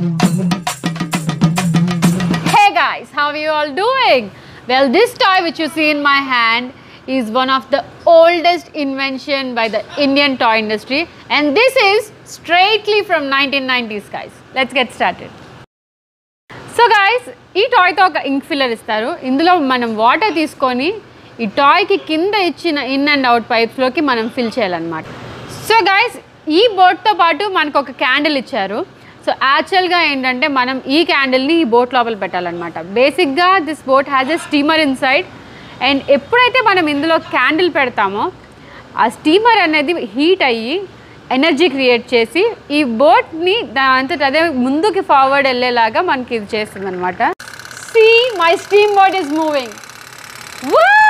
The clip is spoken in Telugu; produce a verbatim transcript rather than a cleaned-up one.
Hey guys, how are you all doing? Well, this toy which you see in my hand is one of the oldest invention by the Indian toy industry, and this is straightly from nineteen nineties, guys. Let's get started. So guys, ee toy to oka ink filler istaru. Indulo manam water teeskoni ee toy ki kinda ichina in and out pipes loki manam fill cheyalannamata. So guys, ee boat to paatu manaku oka candle icharu. So actual ga endante manam ee candle ni ee boat lopala pettalannamata. Basic ga this boat has a steamer inside. And ఎప్పుడైతే మనం ఇందులో క్యాండిల్ పెడతామో ఆ స్టీమర్ అనేది హీట్ అయ్యి ఎనర్జీ క్రియేట్ చేసి ఈ బోట్ని దాంతో అదే ముందుకి ఫార్వర్డ్ వెళ్ళేలాగా మనకి ఇది చేస్తుంది అనమాట. See my steam boat is moving.